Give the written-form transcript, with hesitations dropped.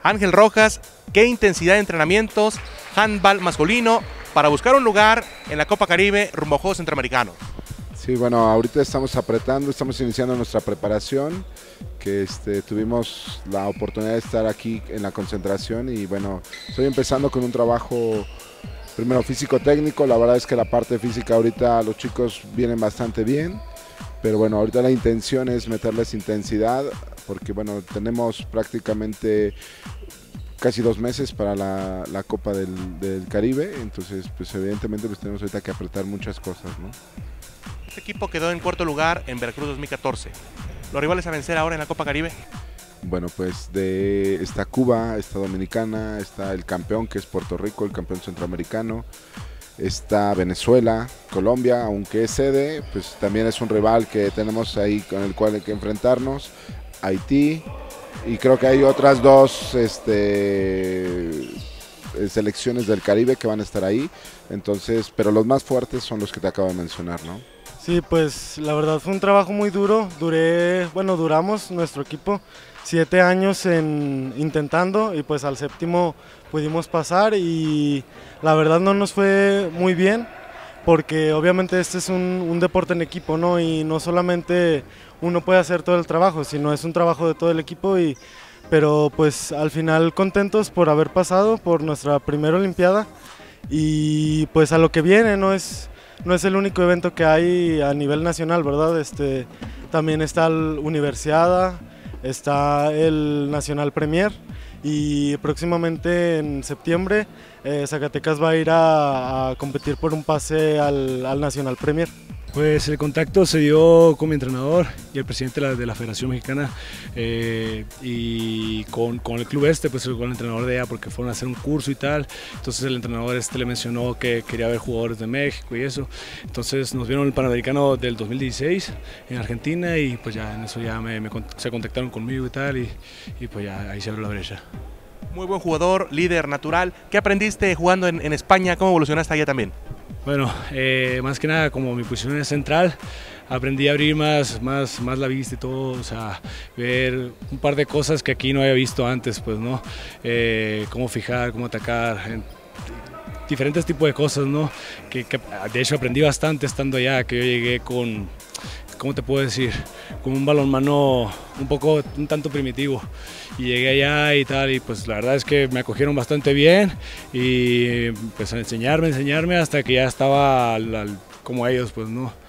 Ángel Rojas, ¿qué intensidad de entrenamientos, handball masculino, para buscar un lugar en la Copa Caribe rumbo a Juegos Centroamericanos? Sí, bueno, ahorita estamos apretando, estamos iniciando nuestra preparación, que tuvimos la oportunidad de estar aquí en la concentración y bueno, estoy empezando con un trabajo primero físico-técnico. La verdad es que la parte física ahorita los chicos vienen bastante bien, pero bueno, ahorita la intención es meterles intensidad, porque bueno, tenemos prácticamente casi 2 meses para la Copa del Caribe, entonces pues evidentemente pues tenemos ahorita que apretar muchas cosas, ¿no? Este equipo quedó en cuarto lugar en Veracruz 2014. ¿Los rivales a vencer ahora en la Copa Caribe? Bueno, pues está Cuba, está Dominicana, está el campeón que es Puerto Rico, el campeón centroamericano, está Venezuela, Colombia, aunque es sede, pues también es un rival que tenemos ahí con el cual hay que enfrentarnos, Haití, y creo que hay otras 2 selecciones del Caribe que van a estar ahí, entonces, pero los más fuertes son los que te acabo de mencionar, ¿no? Sí, pues la verdad fue un trabajo muy duro. Duramos nuestro equipo 7 años intentando y pues al 7º pudimos pasar y la verdad no nos fue muy bien porque obviamente este es un deporte en equipo, ¿no? Y no solamente uno puede hacer todo el trabajo, sino es un trabajo de todo el equipo pero pues al final contentos por haber pasado por nuestra primera Olimpiada y pues a lo que viene, no es el único evento que hay a nivel nacional, ¿verdad? También está el Universiada, está el Nacional Premier y próximamente en septiembre Zacatecas va a ir a competir por un pase al Nacional Premier. Pues el contacto se dio con mi entrenador y el presidente de la Federación Mexicana y con el club pues con el entrenador de ella porque fueron a hacer un curso y tal, entonces el entrenador le mencionó que quería ver jugadores de México y eso, entonces nos vieron el Panamericano del 2016 en Argentina y pues ya en eso ya se contactaron conmigo y tal y pues ya ahí se abrió la brecha. Muy buen jugador, líder natural. ¿Qué aprendiste jugando en España? ¿Cómo evolucionaste allá también? Bueno, más que nada como mi posición es central, aprendí a abrir más la vista y todo, o sea, ver un par de cosas que aquí no había visto antes, pues, ¿no? Cómo fijar, cómo atacar, diferentes tipos de cosas, ¿no? Que de hecho aprendí bastante estando allá, que yo llegué con, ¿cómo te puedo decir? Con un balonmano un tanto primitivo y llegué allá y tal y pues la verdad es que me acogieron bastante bien y empezaron a enseñarme hasta que ya estaba como ellos, pues, ¿no?